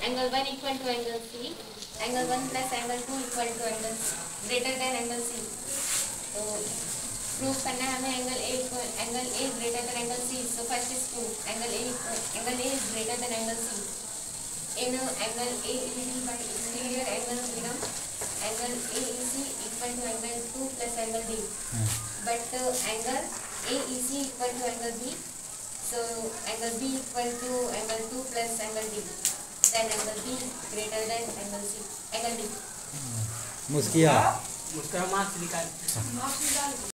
angle 1 equal to angle C, angle 1 plus angle 2 equal to angle greater than angle C. तो proof करना है हमें angle A greater than angle C. So first is proof angle A is greater than angle C. In angle A is by interior angle theorem angle AEC equal to angle 2 plus angle B. But angle AEC equal to angle B. So angle B equal to angle 2 plus angle B. Then angle B greater than angle C. Angle B. मुस्किया उसका marks निकाल.